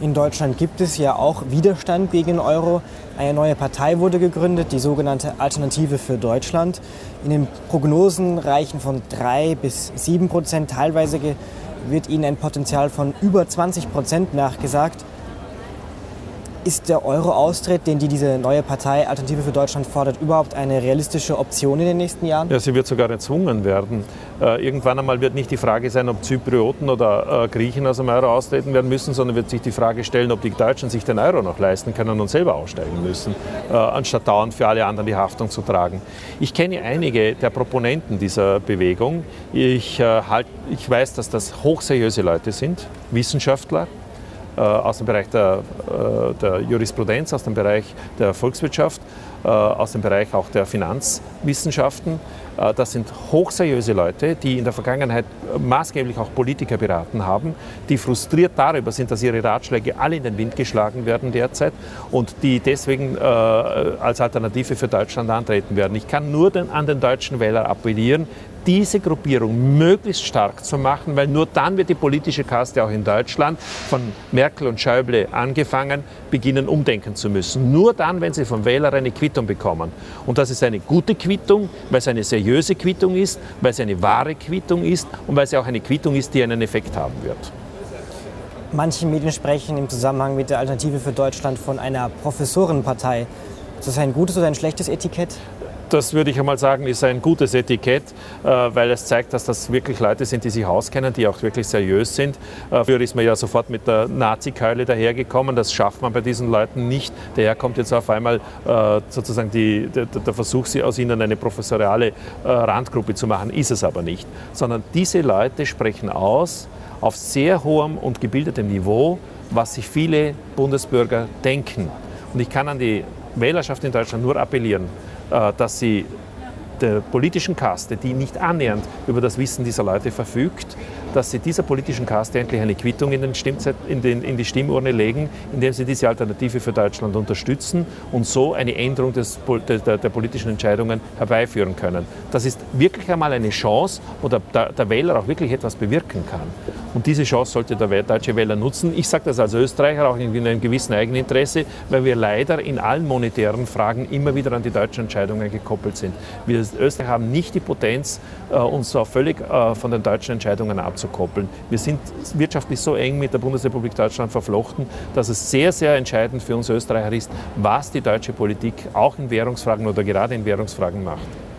In Deutschland gibt es ja auch Widerstand gegen den Euro. Eine neue Partei wurde gegründet, die sogenannte Alternative für Deutschland. In den Prognosen reichen von 3–7%. Teilweise wird ihnen ein Potenzial von über 20% nachgesagt. Ist der Euro-Austritt, den diese neue Partei Alternative für Deutschland fordert, überhaupt eine realistische Option in den nächsten Jahren? Ja, sie wird sogar erzwungen werden. Irgendwann einmal wird nicht die Frage sein, ob Zyprioten oder Griechen aus dem Euro austreten werden müssen, sondern wird sich die Frage stellen, ob die Deutschen sich den Euro noch leisten können und selber aussteigen müssen, anstatt dauernd für alle anderen die Haftung zu tragen. Ich kenne einige der Proponenten dieser Bewegung. Ich weiß, dass das hochseriöse Leute sind, Wissenschaftler, aus dem Bereich der Jurisprudenz, aus dem Bereich der Volkswirtschaft, aus dem Bereich auch der Finanzwissenschaften. Das sind hochseriöse Leute, die in der Vergangenheit maßgeblich auch Politiker beraten haben, die frustriert darüber sind, dass ihre Ratschläge alle in den Wind geschlagen werden derzeit und die deswegen als Alternative für Deutschland antreten werden. Ich kann nur an den deutschen Wähler appellieren, diese Gruppierung möglichst stark zu machen, weil nur dann wird die politische Kaste auch in Deutschland, von Merkel und Schäuble angefangen, beginnen umdenken zu müssen. Nur dann, wenn sie vom Wähler eine Quittung bekommen. Und das ist eine gute Quittung, weil es eine seriöse Quittung ist, weil es eine wahre Quittung ist und weil es auch eine Quittung ist, die einen Effekt haben wird. Manche Medien sprechen im Zusammenhang mit der Alternative für Deutschland von einer Professorenpartei. Ist das ein gutes oder ein schlechtes Etikett? Das würde ich einmal sagen, ist ein gutes Etikett, weil es zeigt, dass das wirklich Leute sind, die sich auskennen, die auch wirklich seriös sind. Früher ist man ja sofort mit der Nazi-Keule dahergekommen, das schafft man bei diesen Leuten nicht. Daher kommt jetzt auf einmal sozusagen der Versuch, aus ihnen eine professoriale Randgruppe zu machen, ist es aber nicht. Sondern diese Leute sprechen aus, auf sehr hohem und gebildetem Niveau, was sich viele Bundesbürger denken. Und ich kann an die Wählerschaft in Deutschland nur appellieren, dass sie der politischen Kaste, die nicht annähernd über das Wissen dieser Leute verfügt, dass sie dieser politischen Kaste endlich eine Quittung in die Stimmurne legen, indem sie diese Alternative für Deutschland unterstützen und so eine Änderung der politischen Entscheidungen herbeiführen können. Das ist wirklich einmal eine Chance, wo der Wähler auch wirklich etwas bewirken kann. Und diese Chance sollte der deutsche Wähler nutzen. Ich sage das als Österreicher auch in einem gewissen Eigeninteresse, weil wir leider in allen monetären Fragen immer wieder an die deutschen Entscheidungen gekoppelt sind. Wir als Österreicher haben nicht die Potenz, uns so völlig von den deutschen Entscheidungen abzukoppeln. Wir sind wirtschaftlich so eng mit der Bundesrepublik Deutschland verflochten, dass es sehr, sehr entscheidend für uns Österreicher ist, was die deutsche Politik auch in Währungsfragen oder gerade in Währungsfragen macht.